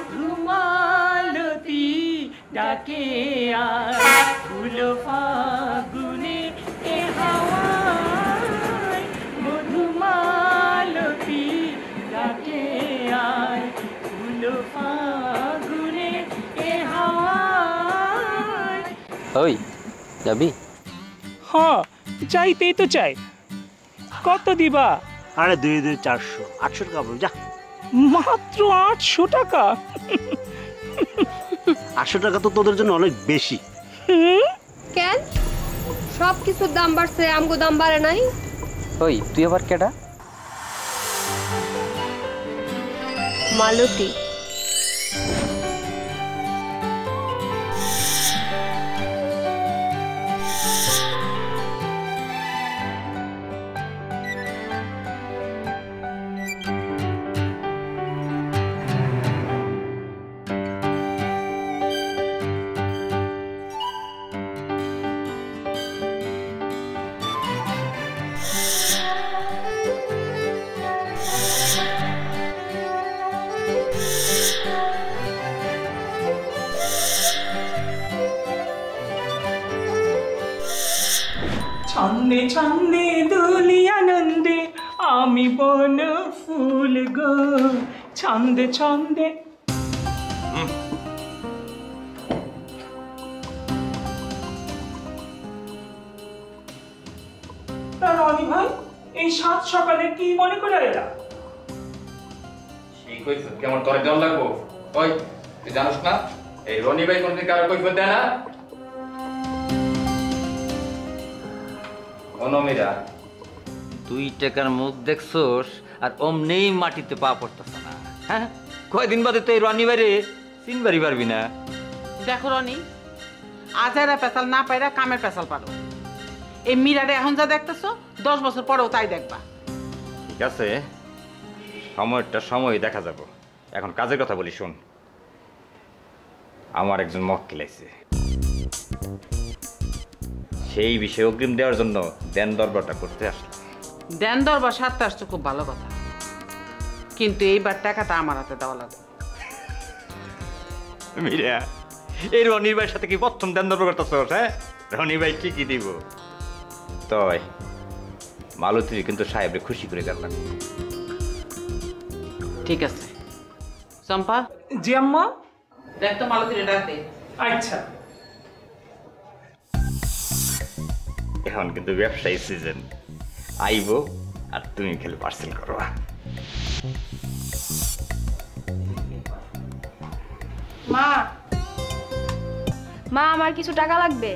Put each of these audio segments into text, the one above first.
মধুমালতী ডাকে আয় ফুল ফাগুনে এ হাওয়ায় মধুমালতী ডাকে আয় ফুল ফাগুনে এ হাওয়ায়। ওই যাবি? হ্যাঁ চাইতেই তো চাই। কত দিবা? আরে 2 400 800 টাকা বল যা। মাত্র 800 টাকা? 800 টাকা তো তোদের জন্য অনেক বেশি। কেন সব কিছুর দাম বাড়ছে আমগো দাম বাড়ে নাই? ওই তুই আবার কেডা? মালতী। ছন্দে ছন্দে দুলি আনন্দে আমি বন ফুল গো ছন্দে ছন্দে। রনি ভাই এই সাত সকালে কি মনে করে এলা? সেই কৈফিয়ত কেমন তোরে দেওয়া লাগবো? ওই তুই জানোস না এই রনি ভাই কোনদিন কারো কৈফিয়ত দেয় না? অনমিরা 2 টাকার মুখ দেখছোস আর অমনেই মাটিতে পা পড়তেছ না। হ্যাঁ কয়দিন বাদে তো এই রনি বাইরে চিনবারই পারবি না। দেখো রনি, আজারা পেশাল না পাইরা কামের পেশাল পারো। এই মিরারে এখন যা দেখতেছো 10 বছর পরেও তাই দেখবা। ঠিক আছে, সময়টা সময় দেখা যাব। এখন কাজের কথা বলি, শোন। আমার একজন মক্কেল আছে, সেই বিষয়ে অগ্রিম দেওয়ার জন্য দেন দরবারটা করতে আসলাম। দেন দরবার সারতে আসছো খুব ভালো কথা, কিন্তু এইবার টাকাটা আমার হাতে দেওয়া লাগবে। মিরা, এই রনির ভাইয়ের সাথে কি প্রথম দেন দরবার করতেছ? হ্যাঁ, রনি ভাই ঠিকই দিব। তয় মালতীর কিন্তু সাহেবরে খুশি করে গেলাম। ঠিক আছে চম্পা। জি আম্মা। দেখ তো মালতীর ডাকতে। আচ্ছা। এখন কিন্তু ব্যবসায়ী সিজন, আইবো আর তুমি খেলে পার্সেল করবা। মা মা আমার কিছু টাকা লাগবে।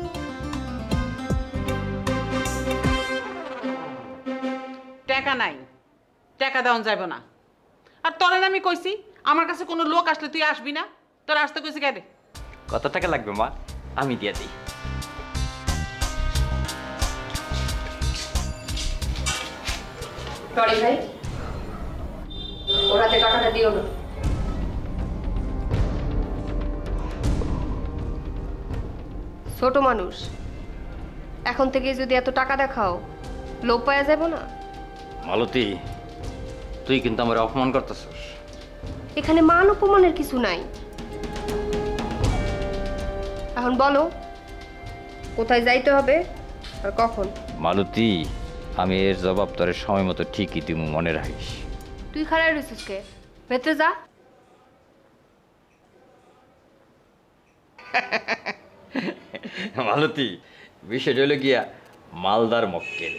টাকা নাই, টাকা দেওয়া যাইব না। আর তোর আমি কইছি আমার কাছে কোনো লোক আসলে তুই আসবি না, তোর আসতে কইছি কেন? কত টাকা লাগবে মা? আমি দিয়ে দিই। টরি ভাই ওর হাতে টাকাটা দিও না। ছোট মানুষ, এখন থেকে যদি এত টাকা দেখাও লোক পাওয়া যাবে না। মালতী, তুই কিন্তু আমার অপমান করতেছিস। এখানে মান অপমানের কিছু নাই। এখন বলো কোথায় যাইতে হবে আর কখন? মালতী, আমি এর জবাব তোর সময় মতো ঠিকই দিব, মনে রাখিস। তুই খারাপ রয়েছিস কে? ভেতরে যা। মালতী, বিষয়টা হলো গিয়া মালদার মক্কেল।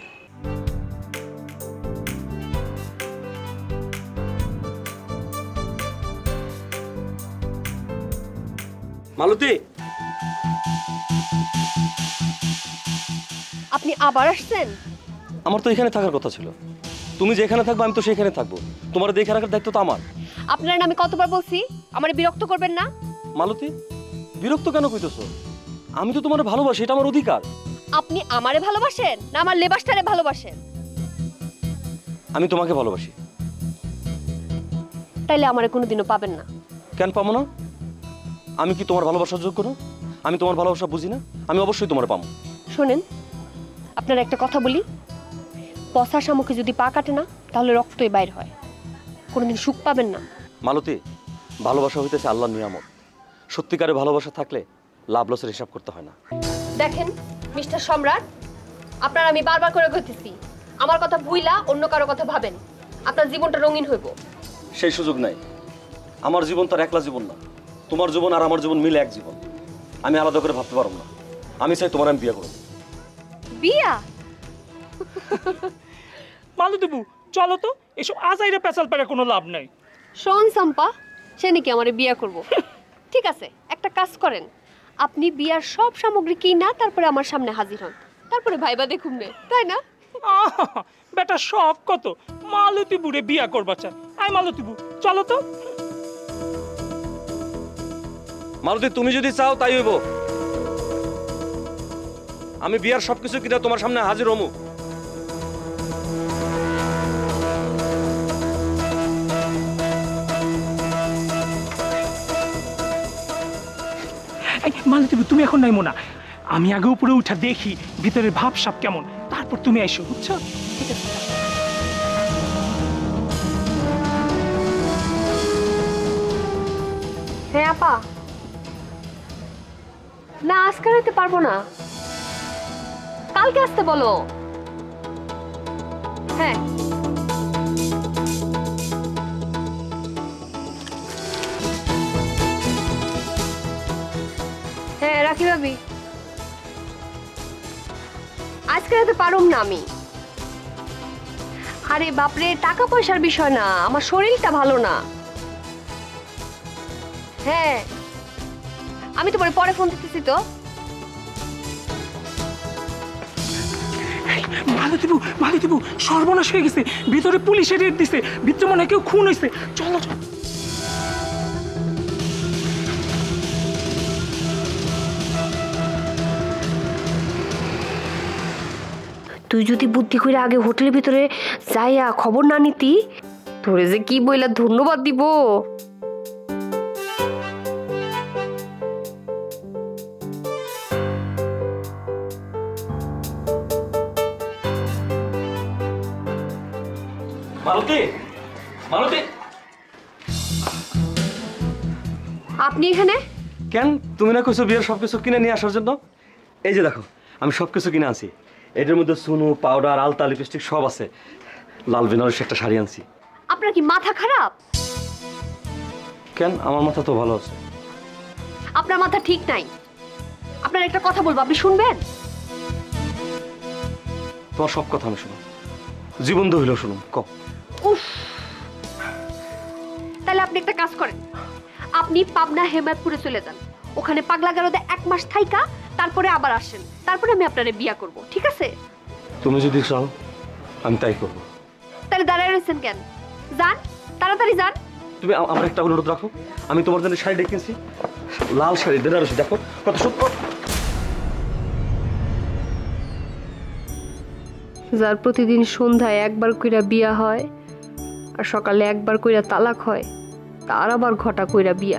মালতী, আপনি আবার আসছেন? আমার তো এখানে থাকার কথা ছিল। তুমি যেখানে থাকবে আমি তো সেখানে থাকবো। তোমার দেখে রাখার দায়িত্ব তো আমার। আপনার আমি কতবার বলছি আমার বিরক্ত করবেন না। মালতী, বিরক্ত কেন কইতেছো? আমি তো তোমার ভালোবাসি, এটা আমার অধিকার। আপনি আমারে ভালোবাসেন না আমার লেবাসটারে ভালোবাসেন? আমি তোমাকে ভালোবাসি। তাইলে আমারে কোনোদিনও পাবেন না। কেন পাবো না? আমি কি তোমার ভালোবাসার যোগ্য না? আমি তোমার ভালোবাসা বুঝি না? আমি অবশ্যই তোমার পাবো। শোনেন, আপনার একটা কথা বলি, পচা শামুকে যদি পা কাটে না তাহলে রক্তই বাইর হয়, কোনোদিন সুখ পাবেন না। মালতী, ভালোবাসা হইতেছে আল্লাহর নিয়ামত। সত্যিকারের ভালোবাসা থাকলে লাভ লসের হিসাব করতে হয় না। দেখেন মিস্টার সম্রাট, আপনার আমি বারবার করে কইতেছি, আমার কথা ভুইলা অন্য কারো কথা ভাবেন, আপনার জীবনটা রঙিন হইব। সেই সুযোগ নাই। আমার জীবন তার একলা জীবন না, তোমার জীবন আর আমার জীবন মিলে এক জীবন। আমি আলাদা করে ভাবতে পারবো না। আমি চাই তোমার আমি বিয়ে করব। বিয়া? মালতীবু চলো তো, এসব আজাইরা পেঁচাল পেরে কোনো লাভ নাই। শোন সম্পা, সে নাকি আমারে বিয়া করব। ঠিক আছে, একটা কাজ করেন, আপনি বিয়ার সব সামগ্রী কিনা তারপরে আমার সামনে হাজির হন, তারপরে ভাইবা দেখুন নে, তাই না? আহা, বেটা সব কত, মালতীবুরে বিয়া করবা চায়। আই মালতীবু চলো তো। মালতী, তুমি যদি চাও তাই হইব। আমি বিয়ার সবকিছু কিনা তোমার সামনে হাজির হমু। মালতীবু তুমি এখন নাইমো না, আমি আগে উপরে উঠা দেখি ভিতরের ভাব সাপ কেমন, তারপর তুমি আইসো, বুঝছো? ঠিক আছে। হ্যাঁ আপা, না আজকে রাতে পারবো না, কালকে আসতে বলো। হ্যাঁ হ্যাঁ রাখি ভাবি, আজকে রাতে পারুম না আমি। আরে বাপরে, টাকা পয়সার বিষয় না, আমার শরীরটা ভালো না। হ্যাঁ আমি তোমার পরে ফোন দিতেছি তো। মালতীবু মালতীবু সর্বনাশ হয়ে গেছে, ভিতরে পুলিশের রেড দিছে, ভিতরে মনে হয় কেউ খুন হয়েছে। চলো চলো। তুই যদি বুদ্ধি করে আগে হোটেলের ভিতরে যাইয়া খবর না নিতি, তোরে যে কি বইলা ধন্যবাদ দিব। মালতী, মালতী, আপনি এখানে? কেন তুমি না কইছো বিয়ের সবকিছু কিনে নিয়ে আসার জন্য? এই যে দেখো, আমি সবকিছু কিনে আনছি। এটার মধ্যে সুনু, পাউডার, আলতা, লিপস্টিক সব আছে। লাল বেনারসি একটা শাড়ি আনছি। আপনার কি মাথা খারাপ? কেন, আমার মাথা তো ভালো আছে। আপনার মাথা ঠিক নাই। আপনার একটা কথা বলবো, আপনি শুনবেন? তোমার সব কথা আমি শুনো, জীবন তো হইলেও শুনুন। ক। উফ, তাহলে আপনি একটা কাজ করেন, আপনি পাবনা হেমায়তপুরে চলে যান, ওখানে পাগলা গারদে 1 মাস থাইকা তারপরে আবার আসেন, তারপরে আমি আপনারে বিয়া করব, ঠিক আছে? তুমি যদি চাও আমি তাই করবো। তাহলে দাঁড়ায় রয়েছেন কেন? যান, তাড়াতাড়ি যান। তুমি আমার একটা অনুরোধ রাখো, আমি তোমার জন্য শাড়ি কিনছি, লাল শাড়ি, বেনারসি, দেখো কত সুন্দর। যার প্রতিদিন সন্ধ্যায় একবার কইরা বিয়া হয় আর সকালে একবার কইরা তালাক হয়, তার আবার ঘটা কইরা বিয়া।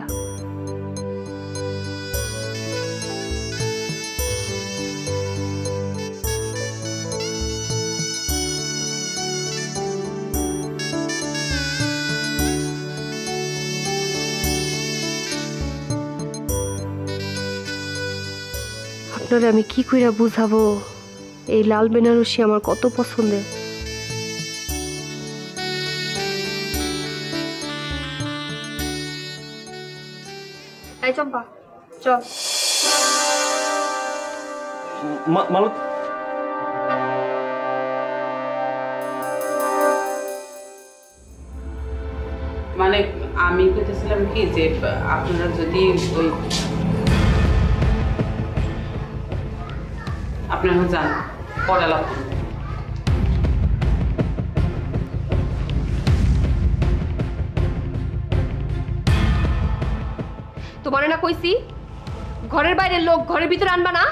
আপনারা আমি কি কইরা বুঝাবো এই লাল বেনারসি আমার কত পছন্দের। এই চম্পা চল। মালত, মানে আমি কইতেছিলাম কি যে আপনারা যদি ওই আপনারা যান পরে লাভ করুন। তোমারে না কইছি ঘরের বাইরের লোক ঘরের ভিতরে আনবা না।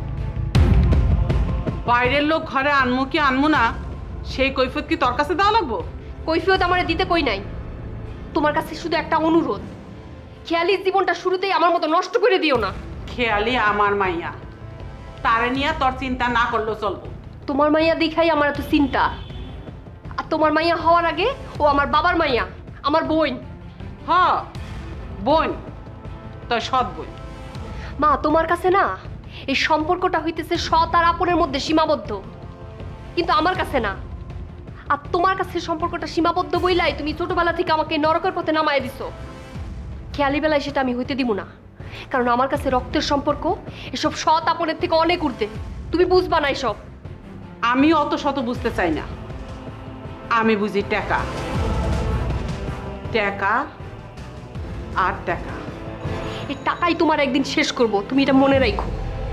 বাইরের লোক ঘরে আনমু কি আনমু না সেই কৈফিয়ত কি তোর কাছে দেওয়া লাগবো? কৈফিয়ত আমারে দিতে কই নাই, তোমার কাছে শুধু একটা অনুরোধ, খেয়ালি জীবনটা শুরুতেই আমার মতো নষ্ট করে দিও না। খেয়ালি আমার মাইয়া, তারে নিয়ে তোর চিন্তা না করলেও চলবো। তোমার মাইয়া দেখাই আমার এত চিন্তা, আর তোমার মাইয়া হওয়ার আগে ও আমার বাবার মাইয়া, আমার বোন। হ বোন, তোর সৎ বোন। মা তোমার কাছে না এই সম্পর্কটা হইতেছে সৎ আর আপনের মধ্যে সীমাবদ্ধ, কিন্তু আমার কাছে না। আর তোমার কাছে সম্পর্কটা সীমাবদ্ধ বইলাই তুমি ছোটবেলা থেকে আমাকে নরকের পথে নামায় দিছো। খেয়ালি বেলায় সেটা আমি হইতে দিব না, কারণ আমার কাছে রক্তের সম্পর্ক এসব সৎ আপনের থেকে অনেক ঊর্ধ্বে। তুমি বুঝবা না এসব। আমি অত শত বুঝতে চাই না, আমি বুঝি টাকা, টাকা আর টাকা। এই টাকাই তোমার একদিন শেষ করব, তুমি এটা মনে রাখো।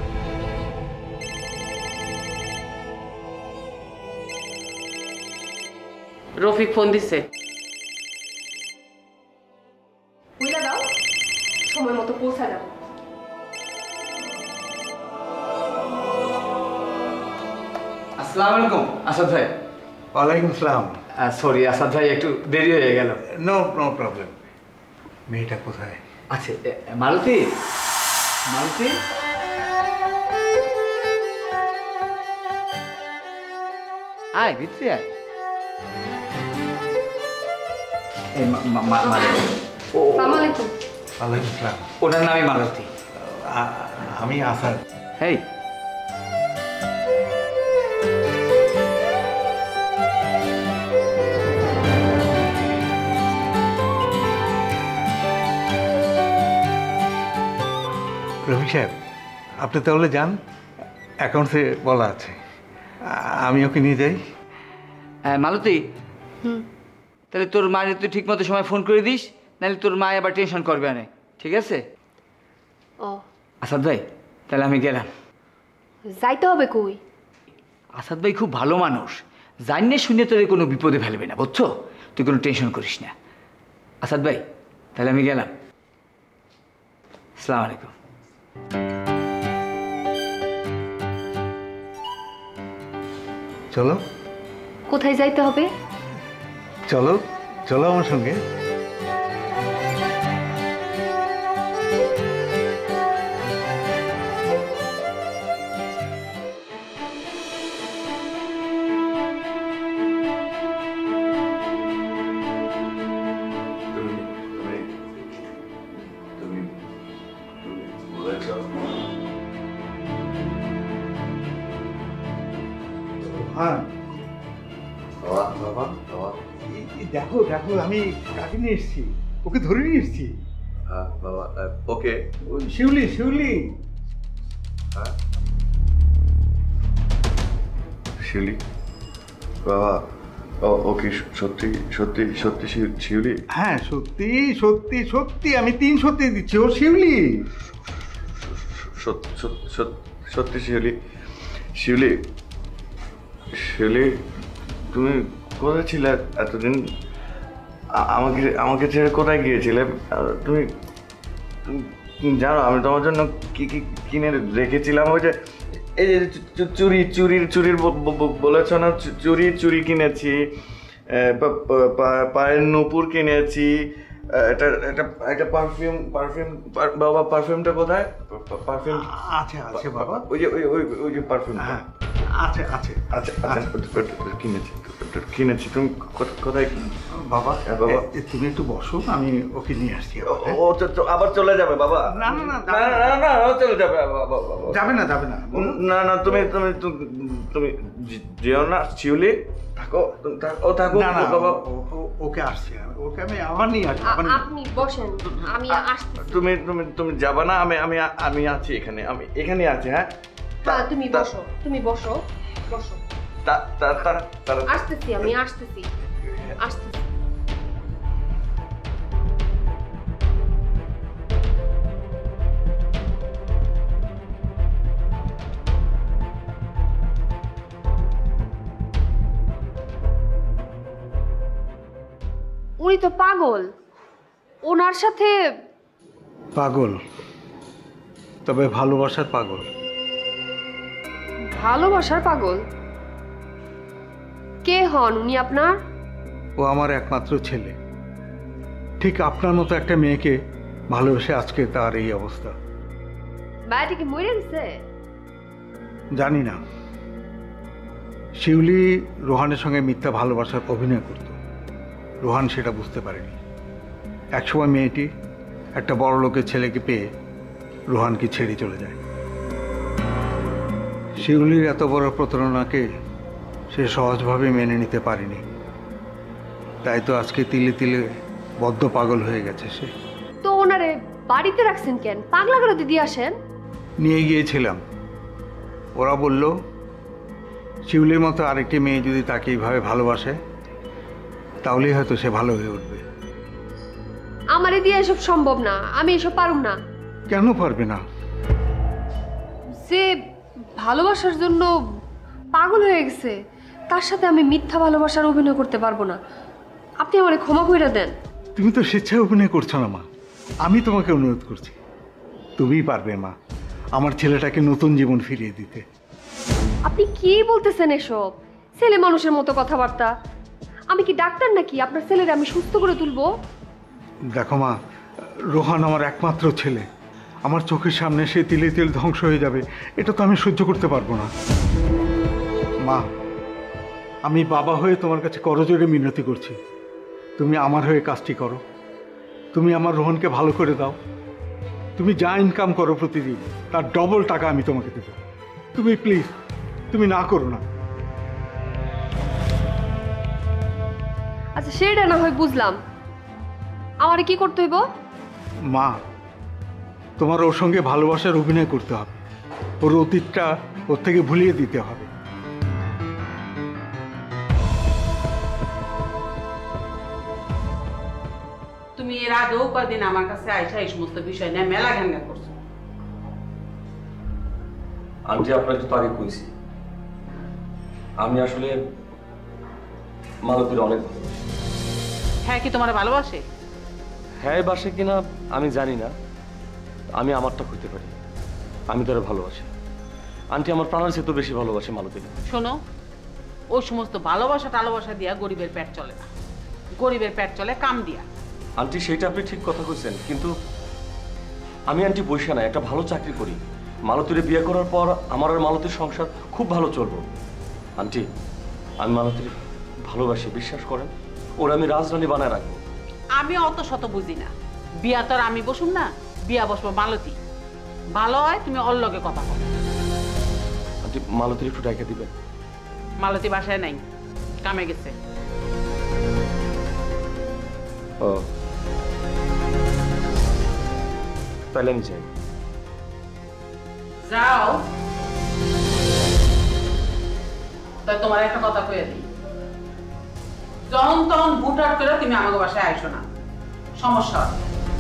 রফিক ফোন দিছে। বুঝলা দাও, সময় মতো পৌঁছা যাবো। আসসালামু আলাইকুম আসাদ ভাই। ওয়ালাইকুম আসসালাম। সরি আসাদ ভাই, একটু দেরি হয়ে গেল। No problem. মেয়েটা কোথায়? আচ্ছা, মালতী, মালতী, আয় ভিতরে আয়। এই মালতী, আসসালামু আলাইকুম। ওয়ালাইকুম আসসালাম। ওনার নামই মালতী। আমি আসাদ। হেই, রফিক সাহেব, আপনি তাহলে যান, অ্যাকাউন্টসে বলা আছে। আমি ওকে নিয়ে যাই। মালতী, তাহলে তোর মায়ের তুই ঠিক মতো সময় ফোন করে দিস, নাহলে তোর মা আবার টেনশন করবে না, ঠিক আছে? ও আসাদ ভাই, তাহলে আমি গেলাম। যাইতে হবে কই? আসাদ ভাই খুব ভালো মানুষ, জানিয়ে শুনে তোর কোনো বিপদে ফেলবে না, বুঝছো? তুই কোনো টেনশন করিস না। আসাদ ভাই, তাহলে আমি গেলাম। আসসালামু আলাইকুম। চলো কোথায় যাইতে হবে? চলো চলো আমার সঙ্গে। হ্যাঁ বাবা, দেখো দেখো, আমি কাকে নিয়ে এসেছি, ওকে ধরে নিয়ে এসেছি। বাবা ওকে, শিউলি, শিউলি, শিউলি বাবা। ওকে সত্যি সত্যি সত্যি শিউলি? হ্যাঁ সত্যি সত্যি সত্যি, আমি 3 সত্যি দিচ্ছি, ও শিউলি। সত্যি শিউলি? শিউলি, শিউলি তুমি কোথায় ছিলে এতদিন? আমাকে ছেড়ে কোথায় গিয়েছিলে তুমি? জানো আমি তোমার জন্য কি কি কিনে রেখেছিলাম? ওই যে এই যে চুরির বলেছ না, চুরি কিনেছি, পায়ের নূপুর কিনেছি, একটা পারফিউম। বাবা পারফিউমটা কোথায়? পারফিউম আছে আছে বাবা, ওই যে ওই যে পারফিউম। হ্যাঁ আছে আছে আচ্ছা কিনেছি। তুমি কোথায় বাবা? বাবা তুমি একটু বসো, আমি ওকে নিয়ে আসছি। ও আবার চলে যাবে বাবা? না না না না চলে যাবে যাবে না, যাবে না। না তুমি তুমি তুমি যেও না শিউলি, থাকো। ও থাকো বাবা। ওকে আসছি, ওকে আমি আবার নিয়ে আসবো। আপনি বসেন, আমি আসছি। তুমি তুমি তুমি যাবা না? আমি আছি এখানে, আমি এখানে আছি। হ্যাঁ তুমি বসো, তুমি বসো, বসো। আসতেছি, আমি আসতেছি। উনি তো পাগল, ওনার সাথে। পাগল, তবে ভালোবাসার পাগল। ভালোবাসার পাগল? কে হন উনি আপনার? ও আমার একমাত্র ছেলে, ঠিক আপনার মতো একটা মেয়েকে ভালোবেসে আজকে তার এই অবস্থা। মায়াটি কি মরে গেছে? জানি না। শিউলি রোহানের সঙ্গে মিথ্যা ভালোবাসার অভিনয় করত, রোহান সেটা বুঝতে পারেনি। একসময় মেয়েটি একটা বড় লোকের ছেলেকে পেয়ে রোহানকে ছেড়ে চলে যায়। শিউলির এত বড় প্রতারণাকে সে সহজভাবে মেনে নিতে পারেনি, তাই তো আজকে তিলে তিলে বদ্ধ পাগল হয়ে গেছে সে। তো ওনারে বাড়িতে রাখছেন কেন? পাগলা করে দিয়ে আসেন। নিয়ে গিয়েছিলাম, ওরা বলল শিউলির মতো আরেকটি মেয়ে যদি তাকে এইভাবে ভালোবাসে তাহলেই হয়তো সে ভালো হয়ে উঠবে। আমারে দিয়ে এসব সম্ভব না, আমি এসব পারুম না। কেন পারবে না? যে ভালোবাসার জন্য পাগল হয়ে গেছে তার সাথে আমি মিথ্যা ভালোবাসার অভিনয় করতে পারবো না। আপনি আমারে ক্ষমা করে দেন। তুমি তো স্বেচ্ছায় অভিনয় করছো না মা, আমি তোমাকে অনুরোধ করছি, তুমিই পারবে মা আমার ছেলেটাকে নতুন জীবন ফিরিয়ে দিতে। আপনি কি বলতেছেন এসব? ছেলে মানুষের মতো কথাবার্তা। আমি কি ডাক্তার নাকি আপনার ছেলের আমি সুস্থ করে তুলবো? দেখো মা, রোহান আমার একমাত্র ছেলে, আমার চোখের সামনে সে তিলে তিল ধ্বংস হয়ে যাবে, এটা তো আমি সহ্য করতে পারবো না। মা, আমি বাবা হয়ে তোমার কাছে করজোড়ে মিনতি করছি, তুমি আমার হয়ে কাজটি করো। তুমি আমার রোহনকে ভালো করে দাও। তুমি যা ইনকাম করো প্রতিদিন তার ডবল টাকা আমি তোমাকে দেবো। তুমি প্লিজ, তুমি না করো না। আচ্ছা সেটা না হয় বুঝলাম, আমারে কি করতে হইব? মা, তোমার ওর সঙ্গে ভালোবাসার অভিনয় করতে হবে, ওর অতীতটা ওর থেকে ভুলিয়ে দিতে হবে। তুমি এর আগেও কয়দিন আমার কাছে আইসা এই সমস্ত বিষয় নিয়ে মেলা ঘাঙ্গা করছো। আন্টি আপনাকে তো আগে কইছি, আমি আসলে মালতীর অনেক ভালোবাসি। হ্যাঁ, কি তোমার ভালোবাসে? হ্যাঁ বাসে কিনা আমি জানি না, আমি আমারটা করতে পারি, আমি তারা ভালোবাসি। আন্টি আমার প্রাণের চেয়ে তো বেশি ভালোবাসে মালতী। শোনো, ওই সমস্ত ভালোবাসা টালোবাসা দিয়া গরিবের পেট চলে না, গরিবের পেট চলে কাম দিয়া। আন্টি সেটা আপনি ঠিক কথা কইছেন, কিন্তু আমি আন্টি বসে না, একটা ভালো চাকরি করি। মালতীরে বিয়ে করার পর আমার আর মালতীর সংসার খুব ভালো চলবো। আন্টি আমি মালতীর ভালোবাসি, বিশ্বাস করেন, ওরা আমি রাজরানী বানায় রাখবো। আমি অত শত বুঝি না, বিয়া তো আর আমি বসুন না, বিয়া বসবো মালতী। ভালো হয় তুমি ওর লগে কথা বলো। আন্টি মালতীর একটু ডাইকা দিবেন। মালতী বাসায় নাই, কামে গেছে। ও তাহলে আমি যাই। যাও, তাই তোমার একটা কথা কয়ে দিই, যখন তখন বুটার করে তুমি আমাকে বাসায় আইসো না, সমস্যা হয়।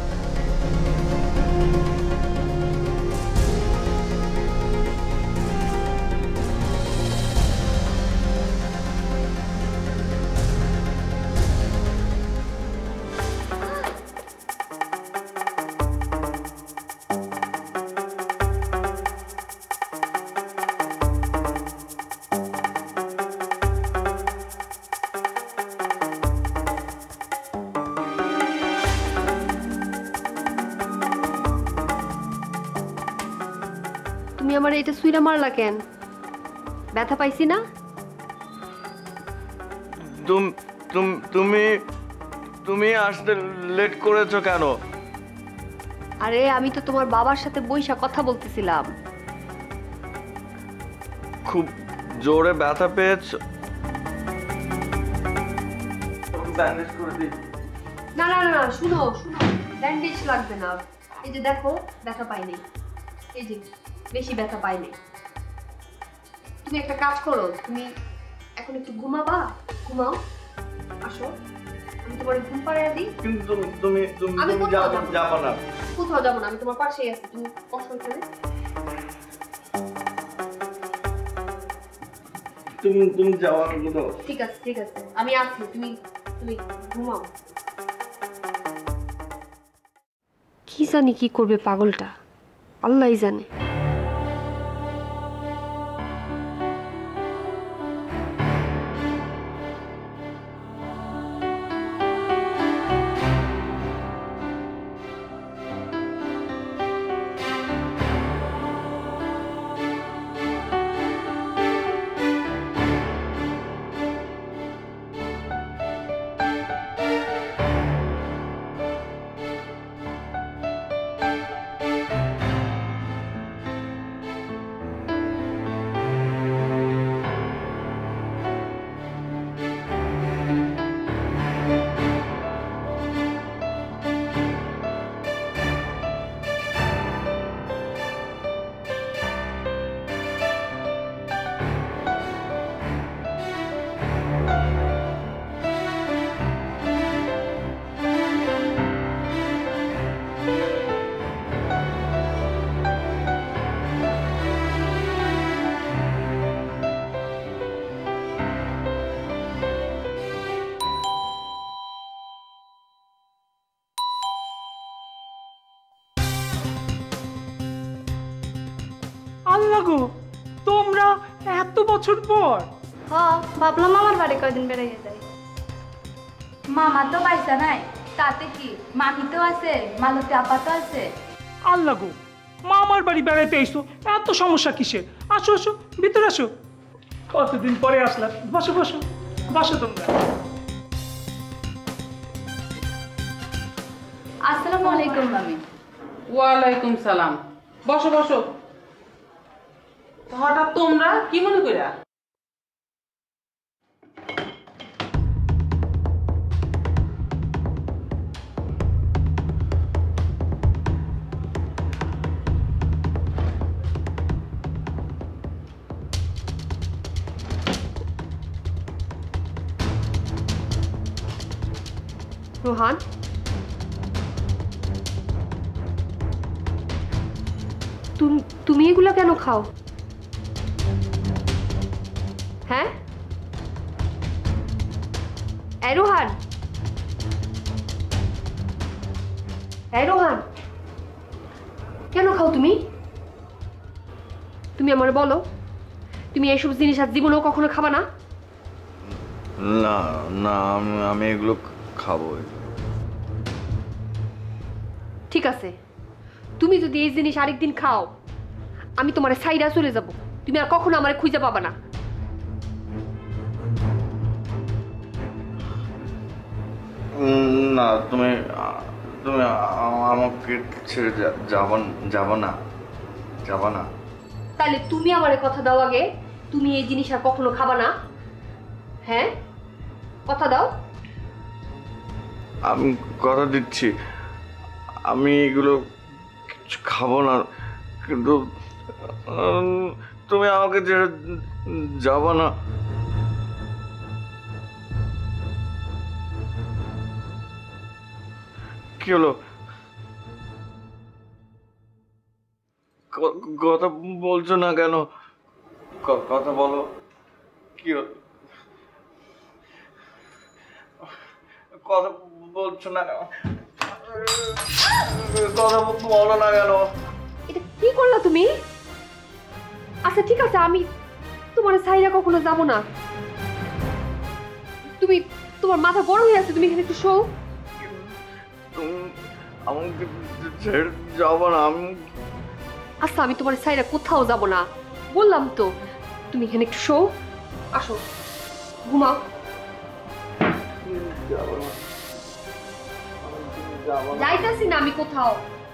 তুমি আমার এটা সুইরা মারলা কেন? ব্যথা পাইছি না? তুমি তুমি আসতে লেট করেছো কেন? আরে আমি তো তোমার বাবার সাথে বইসা কথা বলতেছিলাম। খুব জোরে ব্যথা পেয়েছো? ব্যান্ডেজ করে দিই। না না না, শুনো শুনো, ব্যান্ডেজ লাগবে না। এই যে দেখো, ব্যথা পাই নাই, এই যে বেশি ব্যথা পাই নাই। তুমি একটা কাজ করো, তুমি এখন একটু ঘুমাবা, ঘুমাও, আসো আমি তোমার ঘুম পাড়াইয়া দিই। কিন্তু তুমি আমি কোথাও যাবো না। যাবো না। কোথাও যাবো না, আমি তোমার পাশেই আছি, তুমি বসো এখানে। তুমি যাওয়ার মতো। ঠিক আছে ঠিক আছে, আমি আছি, তুমি তুমি ঘুমাও। কি জানি কি করবে পাগলটা, আল্লাহই জানে। আল্লাহ গো, তোমরা এত বছর পর! হ ভাবলাম আমার বাড়ি কয়দিন বেড়াইয়ে যাই। মামা তো পয়সা নাই, তাতে কি মামি তো আছে, মালতী আপা তো আছে। আল্লাহ গো, মামার বাড়ি বেড়াইতে এসো, এত সমস্যা কিসের? আসো আসো, ভিতরে আসো। কতদিন পরে আসলাম, বসো বসো বসো তোমরা। আসসালামু আলাইকুম মামি। ওয়ালাইকুম সালাম। বসো বসো। হঠাৎ তোমরা কি মনে কইরা? রোহান, তুমি এগুলো কেন খাও? হ্যাঁ এই রোহান, এই রোহান, কেন খাও তুমি? তুমি আমারে বলো, তুমি এইসব জিনিস আর জীবনেও কখনো খাবা না? না না, আমি এগুলো খাবো। ঠিক আছে, তুমি যদি এই জিনিস আরেকদিন খাও, আমি তোমার সাইডা চলে যাব, তুমি আর কখনো আমারে খুঁজে পাবা না। না, তুমি তুমি আমাকে ছেড়ে যাব না, যাব না। তাহলে তুমি আমারে কথা দাও আগে, তুমি এই জিনিস আর কখনো খাবা না। হ্যাঁ, কথা দাও। আমি কথা দিচ্ছি, আমি এগুলো কিছু খাবো না, কিন্তু তুমি আমাকে ছেড়ে যাব না। কি হলো? কথা বলছো না কেন? কথা বলো। কি হলো? কথা বলছো না কেন? কথা বলো না কেন? এটা কি করলা তুমি? আচ্ছা ঠিক আছে, আমি তোমার সাইডা কখনো যাব না। তুমি, তোমার মাথা গরম হয়ে আছে, তুমি এখানে একটু শো। আমাকে ছেড়ে যাবো না। আচ্ছা, আমি তোমার সাইডা কোথাও যাব না, বললাম তো। তুমি এখানে একটু শো, আসো, ঘুমাও। যাইতাছি না আমি কোথাও।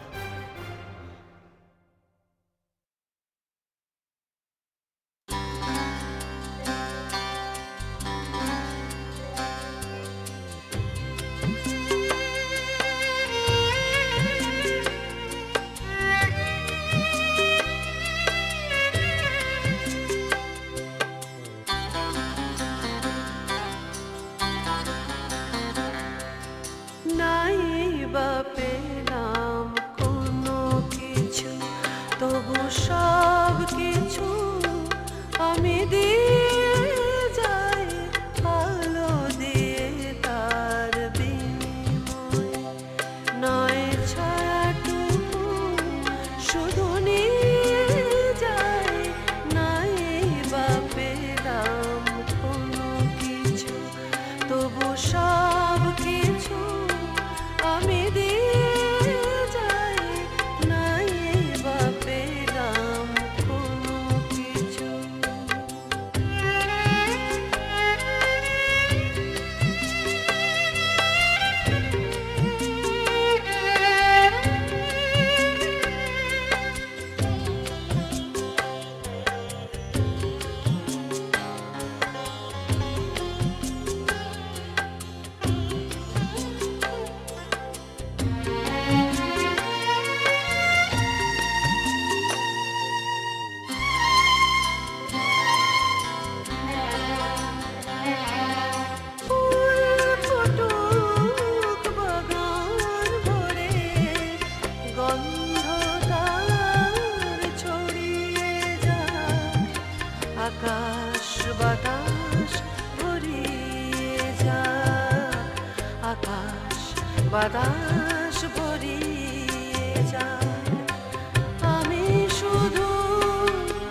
বাতাস ভরিয়ে যায়, আমি শুধু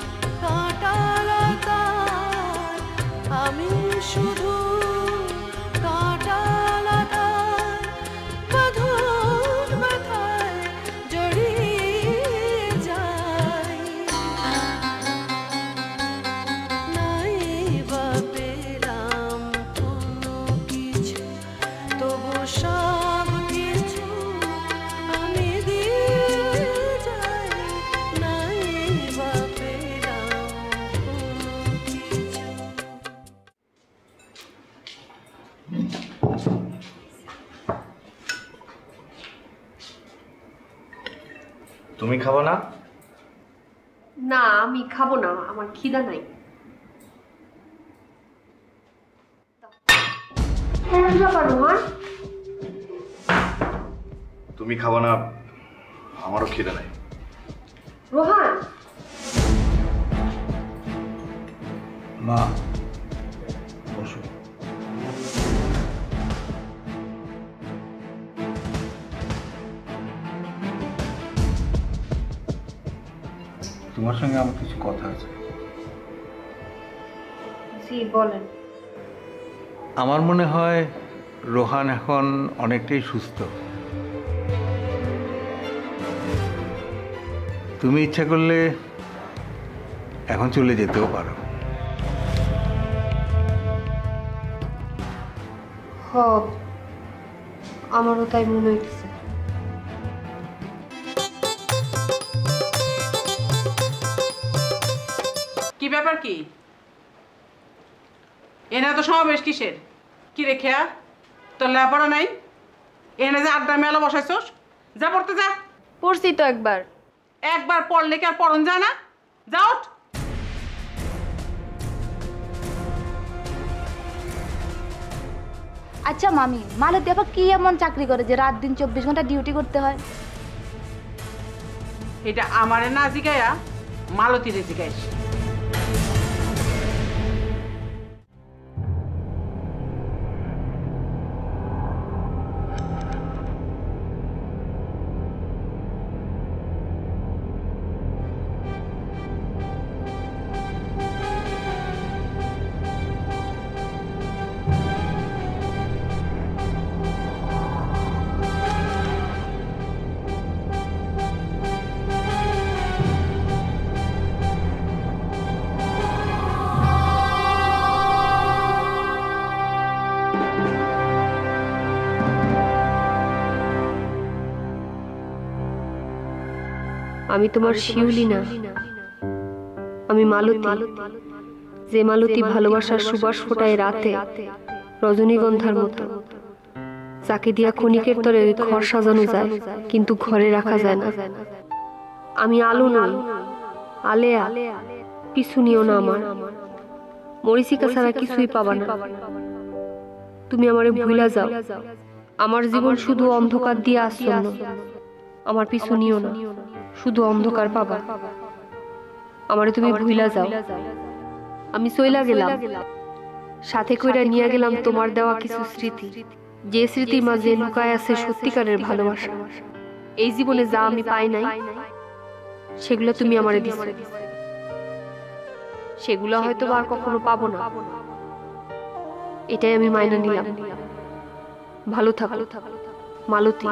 শুধু কাঁটালতায় বাঁধন ব্যথায় জড়িয়ে যায় নাই বা পেলাম কোনো কিছু তবু সব কিছু আমি দিয়ে যাই নাই বা পেলাম কোনো কিছু। তুমি খাবো না? না আমি খাবো না, আমার খিদা নাই। কি ব্যাপার রোহান? তুমি খাবো না, আমারও খিদে নাই। রোহান মা বসো। তোমার সঙ্গে আমার কিছু কথা আছে। জি বলেন। আমার মনে হয় রোহান এখন অনেকটাই সুস্থ। তুমি ইচ্ছা করলে এখন চলে যেতেও পারো। হ আমারও তাই মনে হচ্ছে। কি ব্যাপার কি এনে তো সমাবেশ কিসের? কি রে খেয়া তোর লেপড়া নাই? এনে যে আড্ডা মেলা বসাইছস, যা পড়তে যা। পড়ছি তো একবার। একবার পড়লে কি আর পড়ন যায় না? যা ওঠ। আচ্ছা মামি, মালতী আপা কি এমন চাকরি করে যে রাত দিন 24 ঘন্টা ডিউটি করতে হয়? এটা আমারে না জিগায়া মালতীরে জিগাইস। আমি তোমার শিউলি না, আমি মালতী, যে মালতী ভালোবাসার সুবাস ফোটায় রাতে রজনীগন্ধার মতো, যাকে দিয়া ক্ষণিকের তরে ঘর সাজানো যায় কিন্তু ঘরে রাখা যায় না। আমি আলো নই, আলেয়া, পিছু নিও না আমার, মরিচিকা ছাড়া কিছুই পাবা না। তুমি আমারে ভুলা যাও, আমার জীবন শুধু অন্ধকার দিয়ে আচ্ছন্ন। আমার পিছু নিও না, শুধু অন্ধকার পাবা। আমারে তুমি ভুলা যাও। আমি চইলা গেলাম, সাথে কইরা নিয়ে গেলাম তোমার দেওয়া কিছু স্মৃতি, যে স্মৃতির মাঝে লুকায় আছে সত্যিকারের ভালোবাসা। এই জীবনে যা আমি পাই নাই সেগুলো তুমি আমারে দিছো, সেগুলো হয়তো আর কখনো পাবো না। এটাই আমি মাইনা নিলাম। ভালো থাকো মালতী।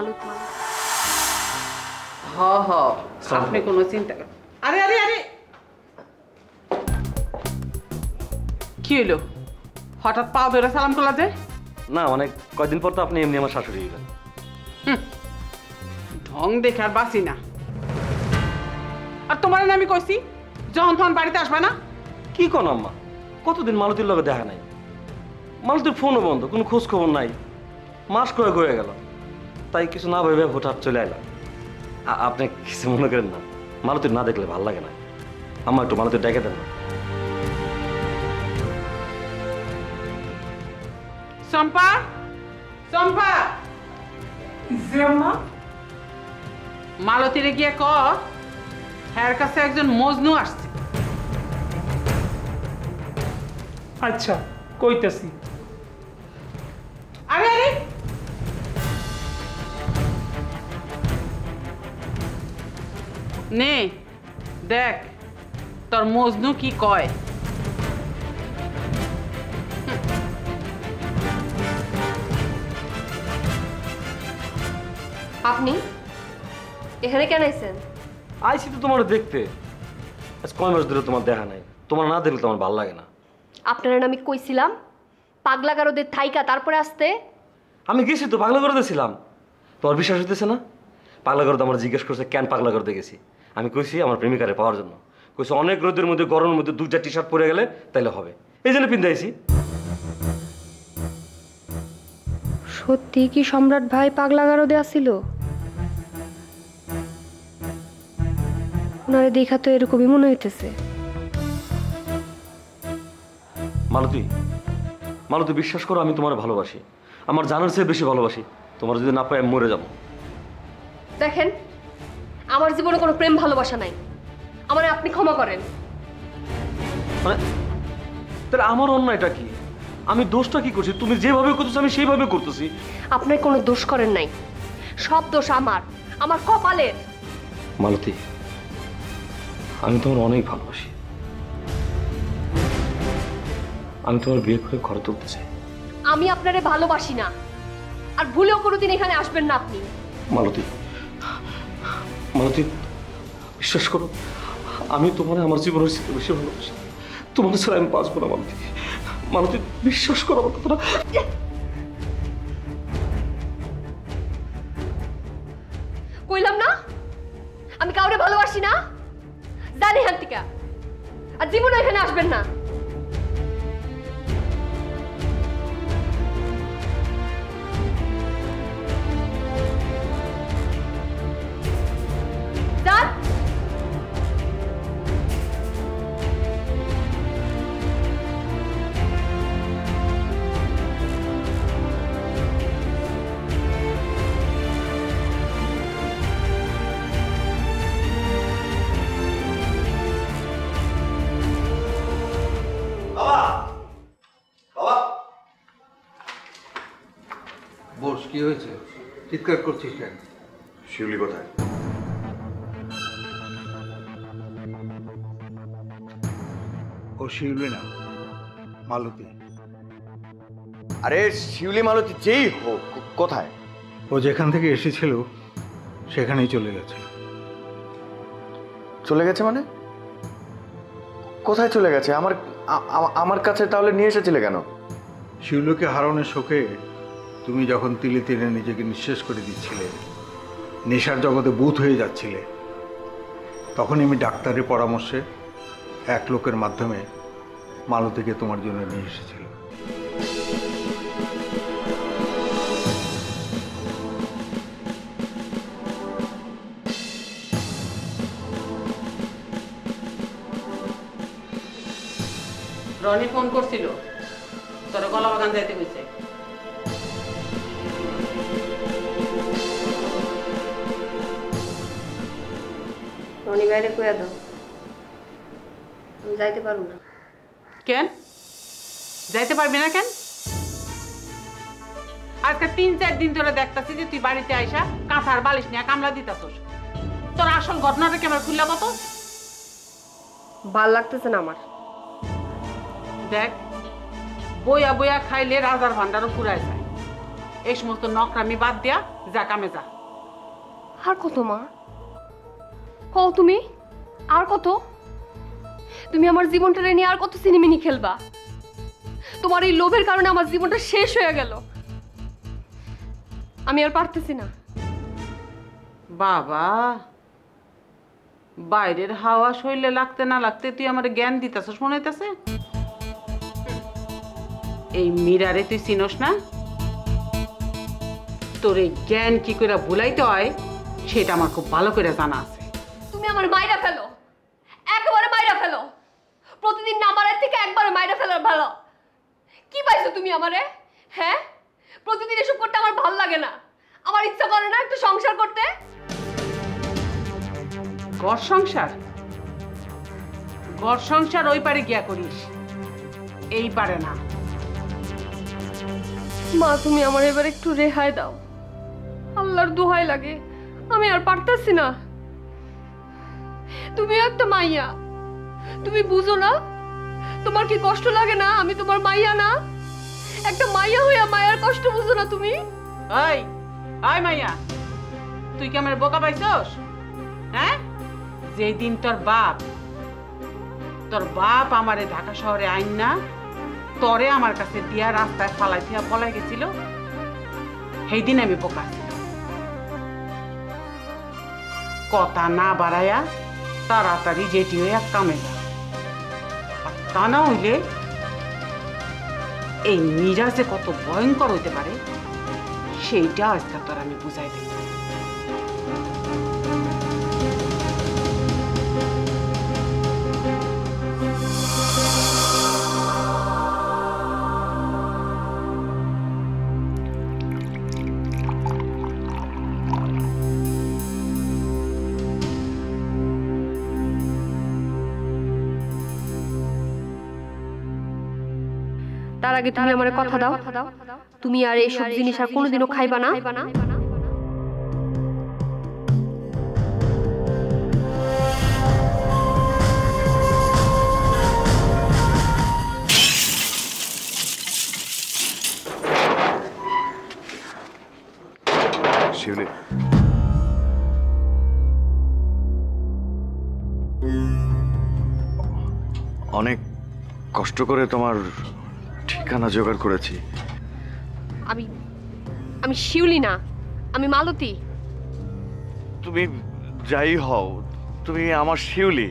হ হ, আপনি কোনো চিন্তা করেন। আরে আরে আরে, কি হইলো? হঠাৎ পা ধরে সালাম করলা যে? না মানে কয়দিন পর তো আপনি এমনি আমার শাশুড়ি হইবেন। ঢং দেখে আর বাঁচি না। আর তোমার না আমি কইছি যখন তখন বাড়িতে আসবে না? কি কোন আম্মা, কতদিন মালতীর লগে দেখা নাই, মালতীর ফোনও বন্ধ, কোনো খোঁজ খবর নাই, মাস কয়েক হয়ে গেল। তাই কিছু না ভেবে হঠাৎ চলে এলাম। আপনি কিছু মনে করেন না, মালতীর না দেখলে ভালো লাগে না। আম্মা একটু মালতীর ডেকে দেন না। চম্পা, চম্পা, মালতীরে গিয়ে ক হ্যার কাছে একজন মজনু আসছে। আচ্ছা কইতাছি। আরে আরে, নে দেখ তোর মজনু কি কয়। আপনি এখানে কেন আইছেন? আইসি তো তোমার দেখতে। আজ কয় মাস ধরে তোমার দেখা নাই, তোমার না দেখলে তোমার ভালো লাগে না। আপনারা আমি কইছিলাম পাগলা গারদের থাইকা তারপরে আসতে। আমি গেছি তো, পাগলা করে দিয়েছিলাম। তোমার বিশ্বাস হইতেছে না? পাগলা করে আমার জিজ্ঞেস করছে কেন পাগলা করতে গেছি। আমি কইছি আমার প্রেমিকারে পাওয়ার জন্য। কইছি অনেক রোদের মধ্যে গরমের মধ্যে 2টা টি শার্ট পরে গেলে তাইলে হবে, এই জন্য পিনতে আইছি। সত্যি কি সম্রাট ভাই পাগলা গারদে আসিল? ওনারে দেখা তো এরকমই মনে হইতেছে। মালতী, মালতী বিশ্বাস করো আমি তোমার ভালোবাসি, আমার জানার চেয়ে বেশি ভালোবাসি। তোমার যদি না পাই আমি মরে যাবো। দেখেন, আমার জীবনে কোনো প্রেম ভালোবাসা নাই, আমারে আপনি ক্ষমা করেন। মানে তাহলে আমার অন্যায়টা কি? আমি দোষটা কি করছি? তুমি যেভাবে করতেছো আমি সেইভাবে করতেছি। আপনি কোনো দোষ করেন নাই, সব দোষ আমার, আমার কপালের। মালতী, আমি তোমার অনেক ভালোবাসি। আমি তোমার বিয়ে করে ঘরে তুলতে চাই। আমি আপনারে ভালোবাসি না, আর ভুলেও কোনোদিন এখানে আসবেন না আপনি। মালতী, মালতী বিশ্বাস করো আমি তোমার আমার জীবনের চেয়ে বেশি ভালোবাসি। তোমার ছাড়া আমি বাঁচবো না মালতী। মালতী বিশ্বাস করো আমার কথাটা। কইলাম না আমি কাউরে ভালোবাসি না, জানি হান্তিকা, আর জীবনে এখানে আসবেন না। যান। বস, কি হয়েছে? চিৎকার করছিস কেন? শিউলি কোথায়? ও শিউলি না, মালতী। আরে শিউলি মালতী যেই হোক, কোথায়? ও যেখান থেকে এসেছিল সেখানেই চলে গেছে। চলে গেছে মানে? কোথায় চলে গেছে? আমার কাছে তাহলে নিয়ে এসেছিলে কেন? শিউলিকে হারানোর শোকে তুমি যখন তিলে তিলে নিজেকে নিঃশেষ করে দিচ্ছিলে, নেশার জগতে বুঁদ হয়ে যাচ্ছিলে, তখন আমি ডাক্তারের পরামর্শে এক লোকের মাধ্যমে মালতীকে তোমার জন্য নিয়ে এসেছিল। রনি ফোন করছিল, তোর কলা বাগান যাইতে হয়েছে। রনি বাইরে কইয়া দাও, আমি যাইতে পারবো না। কেন যাইতে পারবি না? কেন? আজকে 3-4 দিন ধরে দেখতাছি যে তুই বাড়িতে আইসা কাঁথার বালিশ নিয়ে কামলা দিতাছস। তোর আসল ঘটনাটা কেমন খুললা কত? ভাল লাগতেছে না আমার। দেখ, বইয়া বইয়া খাইলে রাজার ভান্ডারও ফুরায় যায়। এই সমস্ত নকরামি বাদ দিয়া যা কামে যা। আর কত মা? কও তুমি আর কত? তুমি আমার জীবনটা নিয়ে আর কত সিনেমিনি খেলবা? তোমার এই লোভের কারণে আমার জীবনটা শেষ হয়ে গেল। আমি আর পারতেছি না। বাবা, বাইরের হাওয়া শরীরে লাগতে না লাগতে তুই আমার জ্ঞান দিতাছস মনে হইতাছে? এই মীরারে তুই চিনস না? তোর এই জ্ঞান কি করে ভুলাইতে হয় সেটা আমার খুব ভালো করে জানা আছে। তুমি আমার মাইরা ফেলো, একেবারে মাইরা ফেলো। প্রতিদিন না মারার থেকে একবারে মাইরা ফেলার ভালো। কি পাইছো তুমি আমারে? হ্যাঁ, প্রতিদিন এসব করতে আমার ভালো লাগে না। আমার ইচ্ছা করে না একটু সংসার করতে। ঘর সংসার? ঘর সংসার ওই পারে গিয়া করিস, এই পারে না। মা, তুমি আমার এবার একটু রেহাই দাও, আল্লাহর দোহাই লাগে, আমি আর পারতেছি না। তুমি একটা মাইয়া, তুমি বুঝো না? তোমার কি কষ্ট লাগে না? আমি তোমার মাইয়া না? একটা মাইয়া হইয়া মায়ার কষ্ট বুঝো না তুমি? এই, আয় মাইয়া, তুই কি আমার বোকা পাইছস? হ্যাঁ, যেই দিন তোর বাপ আমারে ঢাকা শহরে আইন না তরে আমার কাছে দিয়া রাস্তায় ফালাই দিয়া পলাই গেছিল, সেই দিন আমি বোকা ছিলাম। কথা না বাড়াইয়া তাড়াতাড়ি যেটি হয়ে কামে যা, আর তা না হইলে এই মীরা যে কত ভয়ঙ্কর হইতে পারে সেইটা আজকে তোর আমি বুঝাই দিই। তার আগে তুমি আমার কথা দাও, তুমি আর এইসব জিনিস আর কোনোদিনও খাইবা না। শিউলি, অনেক কষ্ট করে তোমার ঠিকানা জোগাড় করেছি। আমি শিউলি না, আমি মালতী। তুমি যাই হও, তুমি আমার শিউলি।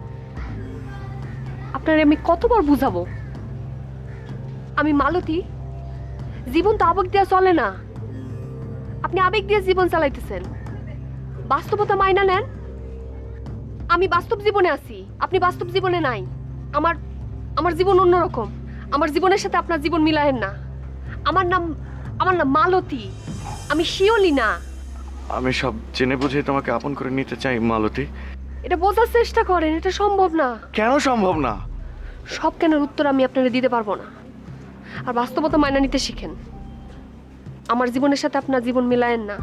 আপনার আমি কতবার বুঝাবো? আমি মালতী। জীবন তো আবেগ দিয়ে চলে না। আপনি আবেগ দিয়ে জীবন চালাইতেছেন। বাস্তবতা মাইনা নেন। আমি বাস্তব জীবনে আছি, আপনি বাস্তব জীবনে নাই। আমার জীবন অন্যরকম। আমার জীবনের সাথে আপনার জীবন মিলায়েন না। আমার নাম মালতী, আমি শিওলি না। আমি সব জেনে বুঝে তোমাকে আপন করে নিতে চাই মালতী। এটা বোঝার চেষ্টা করেন, এটা সম্ভব না। কেন সম্ভব না? সব কেনের উত্তর আমি আপনারা দিতে পারবো না। আর বাস্তবতা মাইনা নিতে শিখেন। আমার জীবনের সাথে আপনার জীবন মিলায়েন না।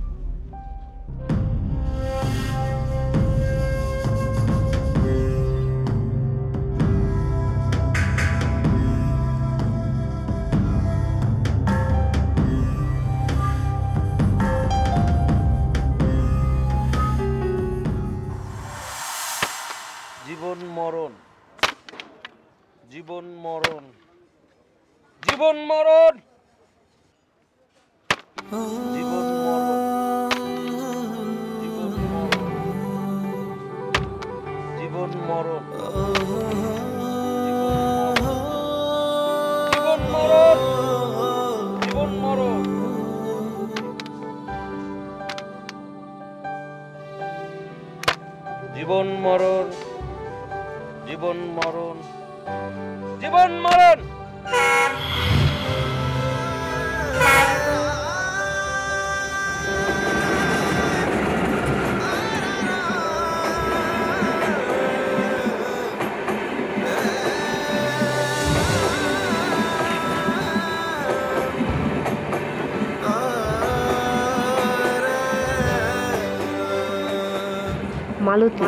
জীবন মরণ, জীবন মরণ, জীবন মরণ, জীবন মরণ, জীবন মরণ, জীবন মরণ, জীবন মরণ, জীবন মরণ, জীবন মরণ, জীবন মরণ। মালতী,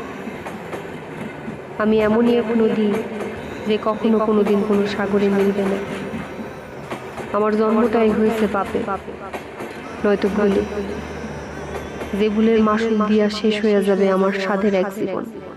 আমি এমনই এক নদী যে কখনো কোনোদিন কোনো সাগরে মিলবে না। আমার জন্মটাই হয়েছে পাপে, নয়তো ভুলে, যে ভুলের মাসুল দিয়া শেষ হয়ে যাবে আমার সাধের এক জীবন।